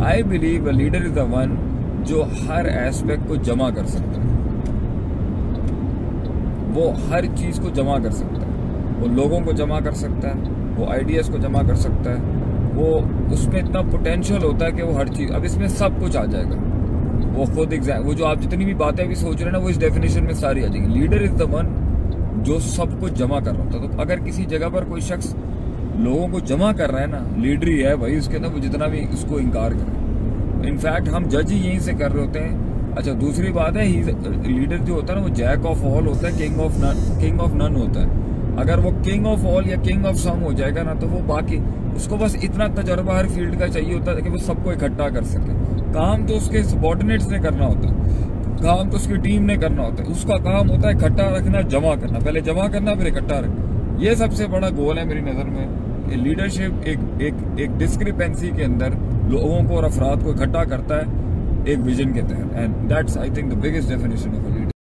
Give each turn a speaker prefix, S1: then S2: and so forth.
S1: I believe a leader is the one जो हर aspect को जमा कर सकता है, वो हर चीज को जमा कर सकता है, वो लोगों को जमा कर सकता है, वो आइडियाज को जमा कर सकता है, वो उसमें इतना पोटेंशियल होता है कि वो हर चीज, अब इसमें सब कुछ आ जाएगा। वो खुद वो जो आप जितनी भी बातें भी सोच रहे हैं ना, वो इस डेफिनेशन में सारी आ जाएंगी। लीडर इज द वन जो सब कुछ जमा कर रहा होता है। तो अगर किसी जगह पर कोई शख्स लोगों को जमा कर रहा है ना, लीडर ही है भाई उसके अंदर, वो जितना भी उसको इनकार करे। इनफैक्ट हम जज ही यहीं से कर रहे होते हैं। अच्छा, दूसरी बात है, लीडर जो होता है ना, वो जैक ऑफ ऑल होता है, किंग ऑफ नन होता है। अगर वो किंग ऑफ ऑल या किंग ऑफ सम हो जाएगा ना, तो वो बाकी उसको बस इतना तजर्बा हर फील्ड का चाहिए होता है कि वो सबको इकट्ठा कर सके। काम तो उसके सबॉर्डिनेट्स ने करना होता है, काम तो उसकी टीम ने करना होता है। उसका काम होता है इकट्ठा रखना, जमा करना, पहले जमा करना फिर इकट्ठा रखना। ये सबसे बड़ा गोल है मेरी नजर में। लीडरशिप एक डिस्क्रिपेंसी के अंदर लोगों को और अफराद को इकट्ठा करता है एक विजन के तहत, and that's I think the biggest definition of